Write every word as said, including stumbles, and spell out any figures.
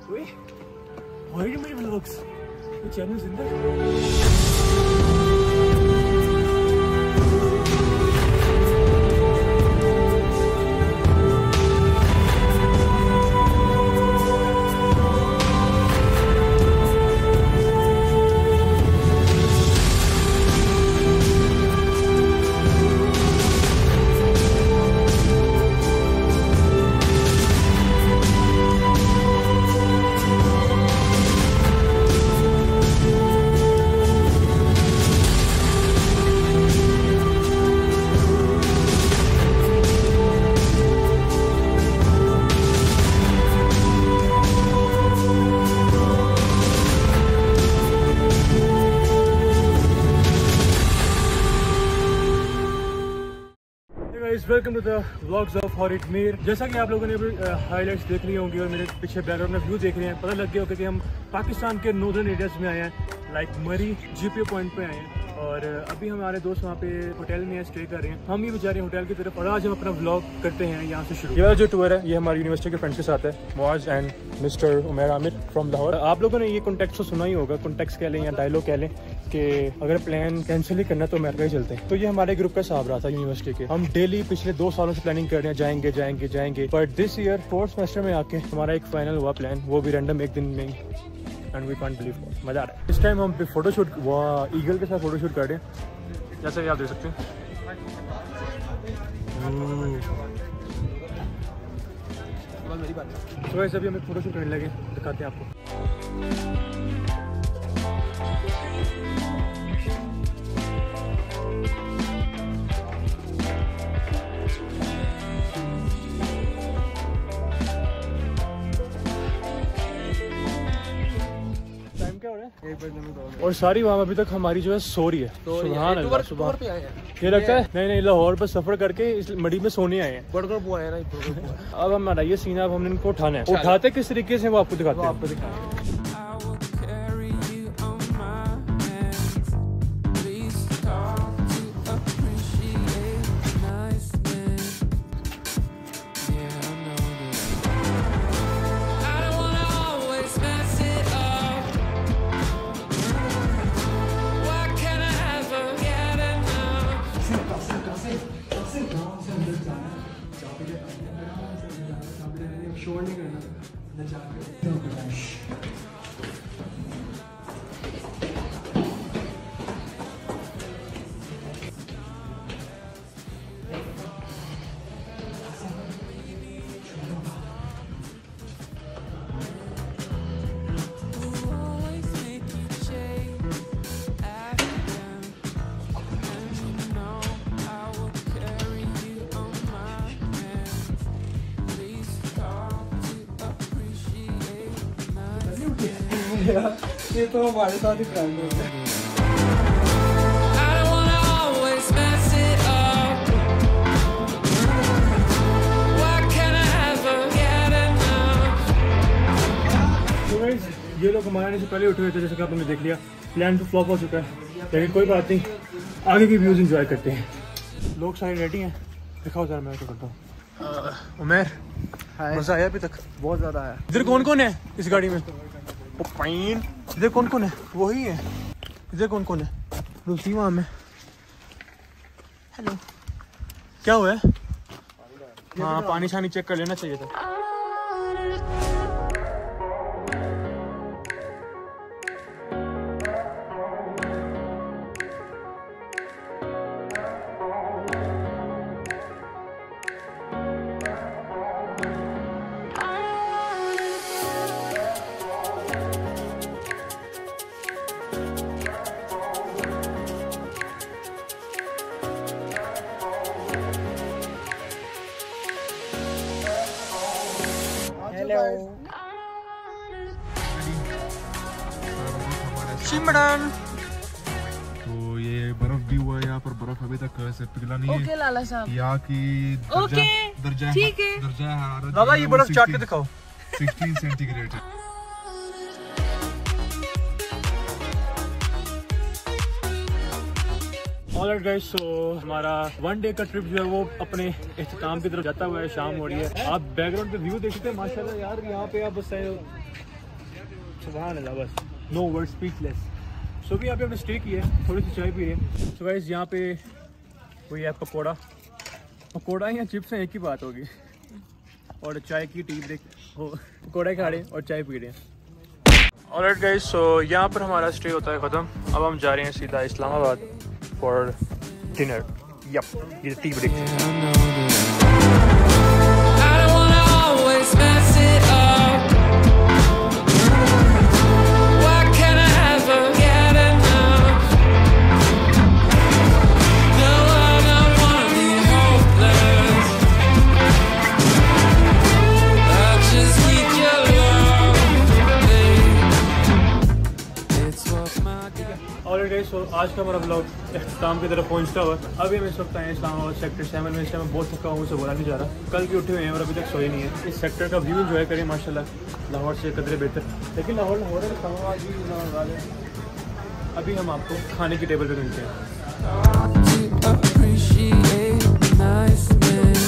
ओए हॉरिड मेरी व्लॉग्स ये चैनल जिंदा है। Welcome to the vlogs of हॉरिड मीर। जैसा कि आप लोगों ने अभी हाईलाइट्स देख लिए होंगे और मेरे पीछे बैकग्राउंड में व्यू देख रहे हैं, पता लग गया होगा कि हम पाकिस्तान के नॉर्दर्न एरियाज में आए हैं, लाइक मरी जीपीओ पॉइंट पे आए हैं। और अभी हमारे दोस्त वहाँ पे होटल में स्टे कर रहे हैं, हम ही बेचारे होटल की तरफ। और आज हम अपना व्लॉग करते हैं यहाँ से शुरू। ये जो टूर है ये हमारी यूनिवर्सिटी के फ्रेंड्स के साथ है, Muaz and mister Umair Aamir from Lahore. आप लोगों ने ये कॉन्टेक्स्ट तो सुना ही होगा, कॉन्टेक्स्ट कह लें या डायलॉग कह लें कि अगर प्लान कैंसिल ही करना तो अमेरिका ही चलते हैं। तो ये हमारे ग्रुप का हिसाब रहा था यूनिवर्सिटी के। हम डेली पिछले दो सालों से प्लानिंग कर रहे हैं, जाएंगे जाएंगे जाएंगे। But this year fourth semester में आके हमारा एक फाइनल हुआ प्लान, वो भी रैंडम एक दिन में ही। एंड वी कांट बिलीव, मजा आ रहा है। इस टाइम हम फोटोशूट वाह ईगल के साथ फोटोशूट कर रहे हैं, जैसा कि आप देख सकते हैं। तो ऐसे भी हम फोटोशूट करने लगे, दिखाते हैं आपको। और सारी वहाँ अभी तक हमारी जो है सो रही है। सुभान अल्लाह, सुभान। ये लगता है नहीं नहीं लाहौर पर सफर करके इस मड़ी में सोने आए हैं। अब हमारा ये सीन, अब हमने इनको उठाना है। उठाते किस तरीके से वो आपको दिखाते हैं। आपको दिखाते शोर नहीं करना। ये तो हमारे साथ ही प्लान है। ये लोग हमारे से पहले उठे हुए थे, जैसे कि आपने देख लिया। प्लान तो फ्लॉप हो चुका है, लेकिन कोई बात नहीं, आगे की व्यूज एंजॉय करते हैं। लोग सारे रेडी हैं, दिखाओ जरा मैं क्या करता हूँ। उमैर, मजा आया अभी तक? बहुत ज्यादा आया। इधर कौन कौन है इस गाड़ी में? इधर कौन कौन है? वही है। इधर कौन कौन है? दूसरी वहाँ में। हेलो, क्या हुआ है? हाँ, पानी शानी चेक कर लेना चाहिए था। सिमरन, तो ये बर्फ भी हुआ है यहाँ पर। बर्फ अभी तक से पिघला नहीं है। ओके लाला साहब, यहाँ की ओके दर्जा ठीक है। दर्जा हरारत दादा ये बर्फ चाट के दिखाओ। सोलह सेंटीग्रेड है। ऑलराइट गाइस, सो हमारा वन डे का ट्रिप जो है वो अपने इख्तिताम की तरफ जाता हुआ है। शाम हो रही है, आप बैकग्राउंड पे व्यू देख सकते हैं माशाल्लाह यार। यहाँ पे आप बस सुभान अल्लाह, बस नो वर्ड, स्पीचलेस। सो भी यहाँ पे हमने स्टे किया है, थोड़ी सी चाय पी रहे हैं। सो गाइस यहाँ पे कोई है पकौड़ा, पकौड़ा या चिप्स हैं एक ही बात होगी, और चाय की टी ब्रेक हो, पकौड़े खा रहे हैं और चाय पी रहे हैं। ऑलराइट गाइस, सो यहाँ पर हमारा स्टे होता है ख़त्म। अब हम जा रहे हैं सीधा इस्लामाबाद फॉर डिनर। यप, ये टी ब्रेक। सो आज का हमारा ब्लॉग इख्तिताम की तरफ पहुंचता हुआ। अभी हम इस वक्त आए हैं इस्लामाबाद सेक्टर सेवन में। इस टाइम मैं बहुत थका हूँ, उसे बोला नहीं जा रहा। कल भी उठे हुए हैं और अभी तक सोए नहीं है। इस सेक्टर का व्यू एंजॉय करें, माशाल्लाह लाहौर से कदरे बेहतर, लेकिन लाहौर लाहौर है, इस्लामाबाद भी लाहौर है। अभी हम आपको खाने की टेबल पर मिलते हैं।